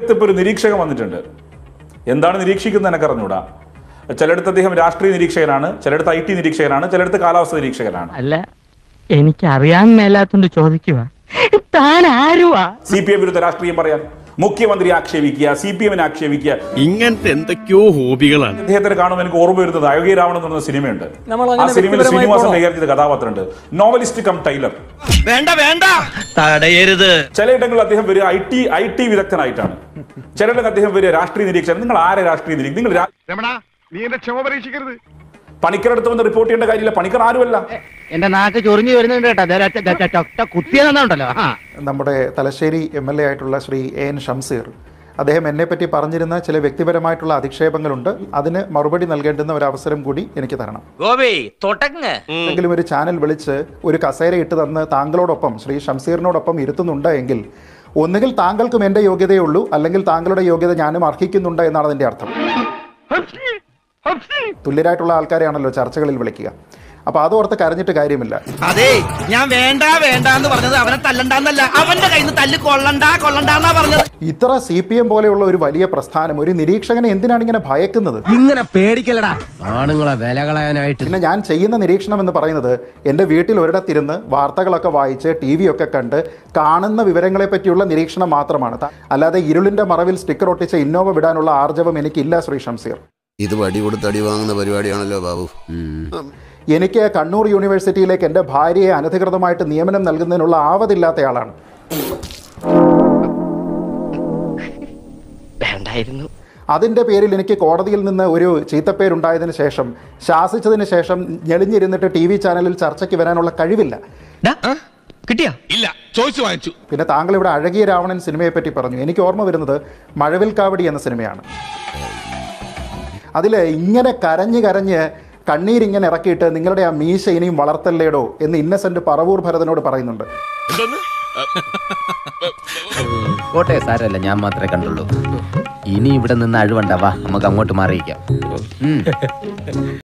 ഇപ്പോൾ ഒരു നിരീക്ഷകൻ വന്നിട്ടുണ്ട്. എന്താണ് നിരീക്ഷിക്കുന്നത് എനിക്ക് അറിഞ്ഞൂടാ. ചിലയിടത്ത് അദ്ദേഹം രാഷ്ട്രീയ നിരീക്ഷകനാണ്, ചിലയിടത്ത് IT നിരീക്ഷകനാണ്, ചിലയിടത്ത് കാലാവസ്ഥ നിരീക്ഷകനാണ്. അല്ല, എനിക്ക് അറിയാൻ മേലാത്തോണ്ട് ചോദിക്കുക. താൻ ആരുവാ? CPM വിരുദ്ധ രാഷ്ട്രീയം പറയാൻ മുഖ്യമന്ത്രി ആക്ഷേപിക്കുക, CPM ആക്ഷേപിക്കുക, ഇങ്ങനത്തെ എന്തൊക്കെയോ ഹോബികളാണ്. അദ്ദേഹത്തിന് കാണുമ്പോൾ എനിക്ക് ഓർമ്മ വരുന്നത് അയോഗ്യ രാവണൻ എന്ന് പറഞ്ഞ സിനിമയുണ്ട്. ആ സിനിമയിൽ ശ്രീനിവാസൻ കൈകാര്യം ചെയ്ത കഥാപാത്രമുണ്ട്, നോവലിസ്റ്റ് കം ടൈലർ. വേണ്ട വേണ്ട, തടയരുത്. ചിലയിടങ്ങളിൽ അദ്ദേഹം വരിക IT വിദഗ്ധനായിട്ടാണ്, ചിലയിടങ്ങളിൽ അദ്ദേഹം വരിക രാഷ്ട്രീയ നിരീക്ഷകൻ. നിങ്ങൾ ആരെ രാഷ്ട്രീയ നിരീക്ഷകൻ? നിങ്ങൾ പണിക്കരടുത്ത് വന്ന് റിപ്പോർട്ട് ചെയ്യേണ്ട കാര്യമില്ല. പണിക്കർ ആരുമല്ല. എന്റെ നാക്ക് ചൊറിഞ്ഞു വരുന്നുണ്ട് കേട്ടോ, കുത്തിയെന്നുണ്ടല്ലോ. നമ്മുടെ തലശ്ശേരി MLA ആയിട്ടുള്ള ശ്രീ AN ഷംസീർ, അദ്ദേഹം എന്നെ പറ്റി പറഞ്ഞിരുന്ന ചില വ്യക്തിപരമായിട്ടുള്ള അധിക്ഷേപങ്ങളുണ്ട്. അതിന് മറുപടി നൽകേണ്ടുന്ന ഒരു അവസരം കൂടി എനിക്ക് തരണം. എന്തെങ്കിലും ഒരു ചാനൽ വിളിച്ച് ഒരു കസേര ഇട്ട് തന്ന് താങ്കളോടൊപ്പം ശ്രീ ഷംസീറിനോടൊപ്പം ഇരുത്തുന്നുണ്ട് എങ്കിൽ ഒന്നുകിൽ താങ്കൾക്കും എൻ്റെ യോഗ്യതയേ ഉള്ളൂ, അല്ലെങ്കിൽ താങ്കളുടെ യോഗ്യത ഞാനും അർഹിക്കുന്നുണ്ട് എന്നാണ് അതിൻ്റെ അർത്ഥം. തുല്യരായിട്ടുള്ള ആൾക്കാരെയാണല്ലോ ചർച്ചകളിൽ വിളിക്കുക. അപ്പൊ അതോർത്ത് കരഞ്ഞിട്ട് കാര്യമില്ല. അതെ, ഞാൻ വേണ്ട വേണ്ട എന്ന് പറഞ്ഞത് അവനെ തല്ലണ്ടെന്നല്ല, അവന്റെ കയ്യിൽ നിന്ന് തല്ല് കൊള്ളണ്ടാന്നാ പറഞ്ഞത്. ഇത്ര CPM പോലെയുള്ള ഒരു വലിയ പ്രസ്ഥാനം ഒരു നിരീക്ഷകനെ എന്തിനാണ് ഇങ്ങനെ ഭയക്കുന്നത്? ഇങ്ങനെ പേടിക്കലടാ ആണുങ്ങളെ വില കളയാനായിട്ട്. പിന്നെ ഞാൻ ചെയ്യുന്ന നിരീക്ഷണം എന്ന് പറയുന്നത് എൻ്റെ വീട്ടിൽ ഒരിടത്തിരുന്ന് വാർത്തകളൊക്കെ വായിച്ച് TV ഒക്കെ കണ്ട് കാണുന്ന വിവരങ്ങളെ പറ്റിയുള്ള നിരീക്ഷണം മാത്രമാണ്. അല്ലാതെ ഇരുളിന്റെ മറവിൽ സ്റ്റിക്കർ ഒട്ടിച്ച് ഇന്നോവ വിടാനുള്ള ആർജവം എനിക്കില്ല ശ്രീ ഷംസീർ. ഇത് വടി കൊടുത്ത് അടി വാങ്ങുന്ന പരിപാടിയാണല്ലോ ബാബു. എനിക്ക് കണ്ണൂർ യൂണിവേഴ്സിറ്റിയിലേക്ക് എൻ്റെ ഭാര്യയെ അനധികൃതമായിട്ട് നിയമനം നൽകുന്നതിനുള്ള ആവതില്ലാത്തയാളാണ്. അതിൻ്റെ പേരിൽ എനിക്ക് കോടതിയിൽ നിന്ന് ഒരു ചീത്തപ്പേരുണ്ടായതിനു ശേഷം, ശാസിച്ചതിന് ശേഷം ഞെളിഞ്ഞിരുന്നിട്ട് TV ചാനലിൽ ചർച്ചയ്ക്ക് വരാനുള്ള കഴിവില്ല. കിട്ടിയാ? ഇല്ല, ചോദിച്ചു വാങ്ങിച്ചു. പിന്നെ താങ്കൾ ഇവിടെ അഴകിയ രാവണൻ സിനിമയെ പറ്റി പറഞ്ഞു. എനിക്ക് ഓർമ്മ വരുന്നത് മഴവിൽ കാവടി എന്ന സിനിമയാണ്. അതിൽ ഇങ്ങനെ കരഞ്ഞ് കണ്ണീരിങ്ങനെ ഇറക്കിയിട്ട് നിങ്ങളുടെ ആ മീശ ഇനിയും വളർത്തല്ലേടോ എന്ന് ഇന്നസെന്റ് പറവൂർ ഭരതനോട് പറയുന്നുണ്ട്. കോട്ടെ സാരമല്ല, ഞാൻ മാത്രമേ കണ്ടുള്ളൂ. ഇനി ഇവിടെ നിന്ന് അഴിവണ്ട, വാ നമുക്ക് അങ്ങോട്ട് മാറിയിക്കാം.